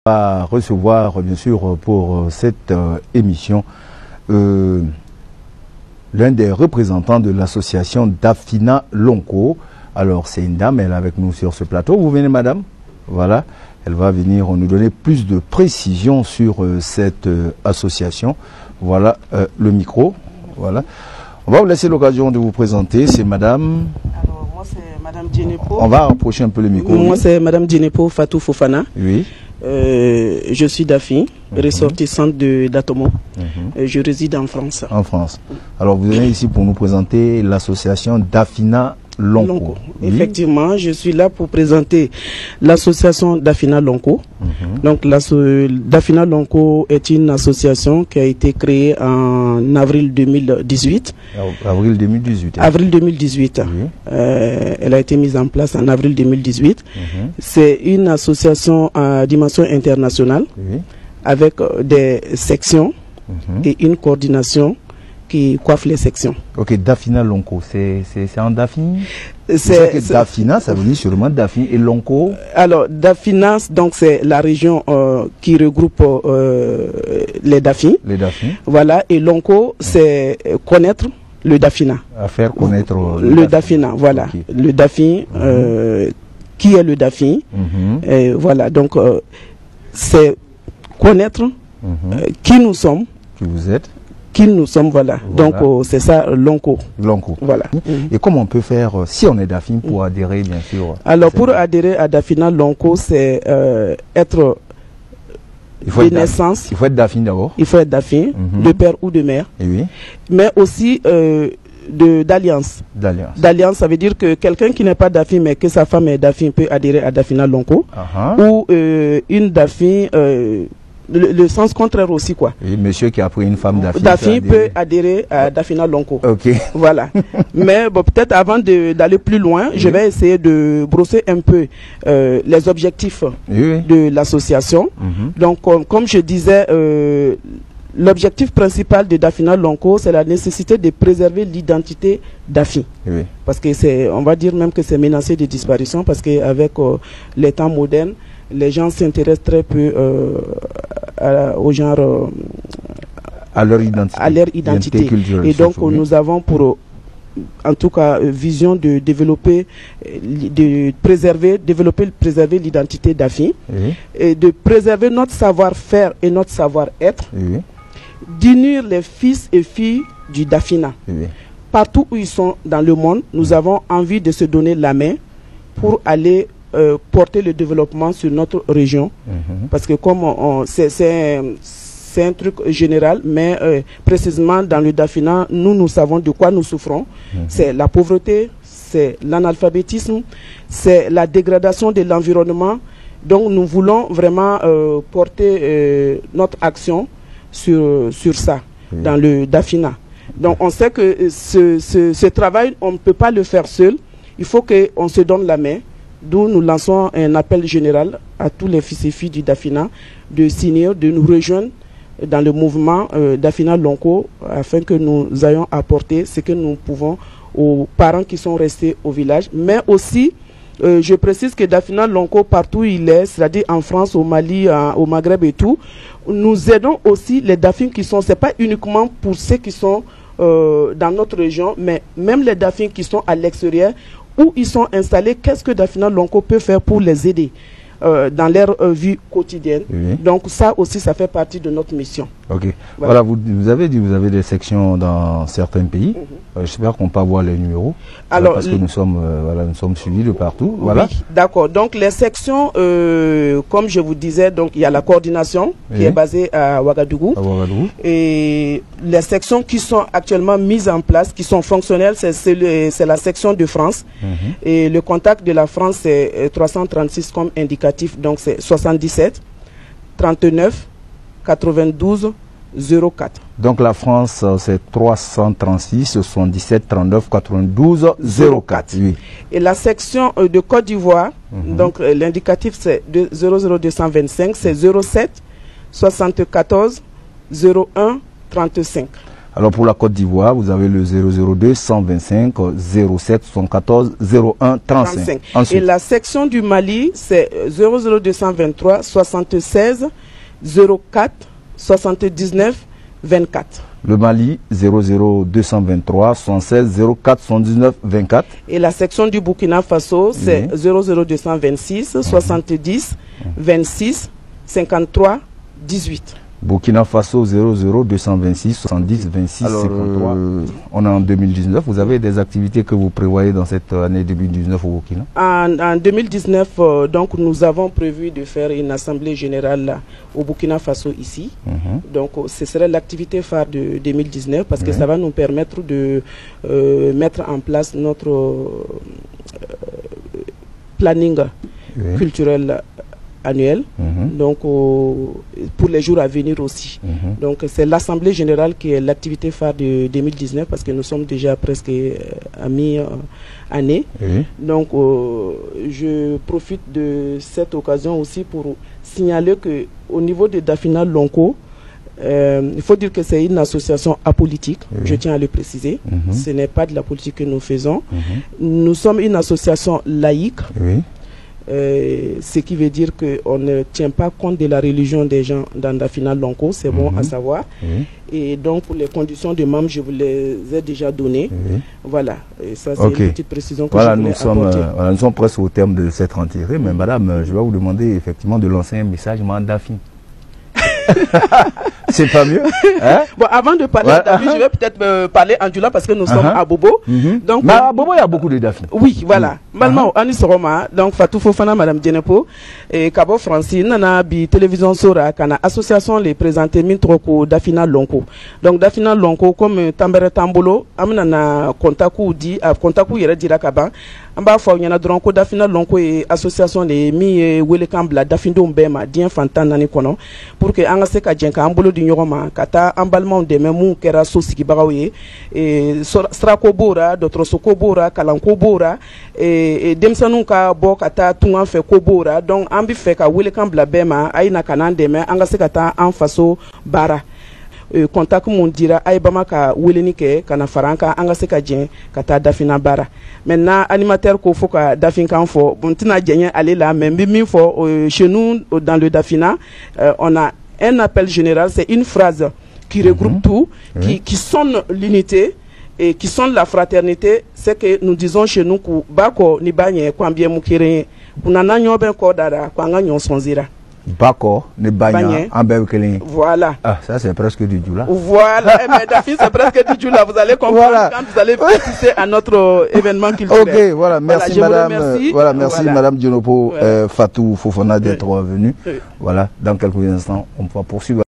À recevoir, bien sûr, pour cette émission, l'un des représentants de l'association Dafina Lonko. Alors, c'est une dame, elle est avec nous sur ce plateau. Vous venez, madame? Voilà. Elle va venir nous donner plus de précisions sur cette association. Voilà le micro. Voilà. On va vous laisser l'occasion de vous présenter. C'est madame... Alors, moi, c'est madame Djenepo. On va rapprocher un peu le micro. Moi, c'est madame Djenepo Fatou Fofana. Oui. Je suis Dafi, ressortissante d'Atomo. Je réside en France. En France. Alors, vous venez ici pour nous présenter l'association Dafina Lonko. Oui. Effectivement, je suis là pour présenter l'association Dafina Lonko. Donc, Dafina Lonko est une association qui a été créée en avril 2018. Avril 2018. Hein. Avril 2018. Oui. Elle a été mise en place en avril 2018. C'est une association à dimension internationale avec des sections et une coordination qui coiffe les sections. Ok, Dafina Lonko, c'est en Dafine? C'est Dafina, ça veut dire sûrement Dafine et Lonko. Alors, Dafina, donc c'est la région qui regroupe les Dafines. Les Dafines. Voilà, et Lonko, c'est connaître le Dafina. À faire connaître le Dafina, voilà. Okay. Le Dafine, qui est le Dafine. Voilà, donc c'est connaître qui nous sommes. Qui vous êtes. Qui nous sommes, voilà. Donc c'est ça, Lonko. Lonko. Voilà. Et comment on peut faire, si on est Dafine, pour adhérer, bien sûr? Alors, pour adhérer à Dafina Lonko, c'est être de naissance. Il faut être Dafine d'abord. Il faut être Dafine, de père ou de mère. Et oui. Mais aussi d'alliance. D'alliance, ça veut dire que quelqu'un qui n'est pas Dafine, mais que sa femme est Dafine, peut adhérer à Dafina Lonko. Ou une Dafine... le sens contraire aussi, quoi. Et monsieur qui a pris une femme Dafine. Dafine peut adhérer à Dafina Lonko. Ok. Voilà. Mais bon, peut-être avant d'aller plus loin, je vais essayer de brosser un peu les objectifs de l'association. Donc, comme je disais, l'objectif principal de Dafina Lonko, c'est la nécessité de préserver l'identité Dafi. Parce que c'est, on va dire même que c'est menacé de disparition, parce qu'avec les temps modernes, les gens s'intéressent très peu au genre... à leur identité. Et donc, nous avons pour, en tout cas, vision de développer, préserver l'identité d'Afi, et de préserver notre savoir-faire et notre savoir-être, d'unir les fils et filles du Dafina. Partout où ils sont dans le monde, nous avons envie de se donner la main pour aller porter le développement sur notre région, parce que comme c'est un truc général, mais précisément dans le Dafina, nous savons de quoi nous souffrons. C'est la pauvreté, c'est l'analphabétisme, c'est la dégradation de l'environnement. Donc nous voulons vraiment porter notre action sur ça, dans le Dafina. Donc on sait que ce travail, on ne peut pas le faire seul. Il faut qu'on se donne la main. D'où nous lançons un appel général à tous les fils et filles du Dafina de signer, de nous rejoindre dans le mouvement Dafina Lonko, afin que nous ayons apporté ce que nous pouvons aux parents qui sont restés au village. Mais aussi, je précise que Dafina Lonko, partout où il est, c'est-à-dire en France, au Mali, au Maghreb et tout, nous aidons aussi les Dafines qui sont, c'est pas uniquement pour ceux qui sont dans notre région, mais même les Dafines qui sont à l'extérieur, où ils sont installés, qu'est-ce que Dafina Lonko peut faire pour les aider dans leur vie quotidienne. Donc ça aussi, ça fait partie de notre mission. Ok. Voilà, vous avez dit, vous avez des sections dans certains pays. J'espère qu'on peut avoir les numéros. Alors, parce que nous sommes suivis de partout. Voilà. Oui, d'accord. Donc les sections, comme je vous disais, donc il y a la coordination qui est basée à Ouagadougou. Et les sections qui sont actuellement mises en place, qui sont fonctionnelles, c'est la section de France. Et le contact de la France, c'est 336 comme indicatif. Donc c'est 77 39 92 04. Donc la France, c'est 336 77 39 92 04. Oui. Et la section de Côte d'Ivoire, donc l'indicatif c'est 00225, c'est 07 74 01 35. Alors pour la Côte d'Ivoire, vous avez le 002 125 07 74 01 35. Ensuite. Et la section du Mali, c'est 00223 76 04 79 24. Le Mali, 00223 76 04 79 24. Et la section du Burkina Faso, c'est 00226 70 26 53 18. Burkina Faso 00226 70 26 Alors, 53. On est en 2019. Vous avez des activités que vous prévoyez dans cette année 2019 au Burkina? En 2019, donc nous avons prévu de faire une assemblée générale là, au Burkina Faso ici. Donc ce serait l'activité phare de 2019 parce que ça va nous permettre de mettre en place notre planning culturel annuel, donc pour les jours à venir aussi. Donc c'est l'Assemblée générale qui est l'activité phare de 2019 parce que nous sommes déjà presque à mi-année. Donc je profite de cette occasion aussi pour signaler que au niveau de Dafina Lonko, il faut dire que c'est une association apolitique, je tiens à le préciser. Ce n'est pas de la politique que nous faisons. Nous sommes une association laïque. Ce qui veut dire qu'on ne tient pas compte de la religion des gens dans Dafina Lonko, c'est bon à savoir. Et donc pour les conditions de membres, je vous les ai déjà données. Voilà, et ça c'est une petite précision que je voulais apporter. Nous sommes presque au terme de cette rentrée, mais madame, je vais vous demander effectivement de lancer un message à Dafi. C'est pas mieux, hein? Bon, avant de parler de Dafi, je vais peut-être parler en Djoula parce que nous sommes à Bobo. Donc, mais à Bobo, il y a beaucoup de Dafi. Oui, voilà. Malma, Anis Roma, donc Fatou Fofana, Madame Djenepo, et Kabo Francine, Nana Bi Télévision Sora, Kana Association les présenter Mintroko Dafina Lonko. Donc Dafina Lonko, comme Tambere Tambolo, Amnana Kontaku dit, Kontaku Yere Dirakaban, Amba Fo Yana Dronko Dafina Lonko et Association les Mi Welekambla Dafindo Mbema, Dien Fantan Nani Kono, pour que Angaseka Djenka Ambolo du Nyoroma, Kata Ambalman de Memou Kera Sosiki Baraoye, et Strakobora, d'autres Sokobora, Kalankobora, et Demsanu ka bo kata tungan fe kobora donc an bi fe ka wele kan bla bema ay na kanan deme an ga se ka taa an faso bara contact mun dira ay bama ka wele ni ke kana faranka an ga se ka jeng ka taa Dafina bara maintenant animateur ko fo ka Dafin kan fo bon tina jeng aller là mais min fo chez nous dans le Dafina on a un appel général, c'est une phrase qui regroupe tout, qui sonne l'unité et qui sonne la fraternité. C'est que nous disons chez nous que Bako ni banye kwambie mukire kunana nyobe ko dada kwanga nyonsonzira. Bako ni banye ambe kelin. Voilà. Ah, ça c'est presque du Djoula. Voilà, mais Dafi c'est presque du Djoula, vous allez comprendre quand vous allez participer à notre événement culturel. OK, voilà, merci madame. Voilà, merci madame Djonopo Fatou Fofana d'être venue. Voilà, dans quelques instants, on va poursuivre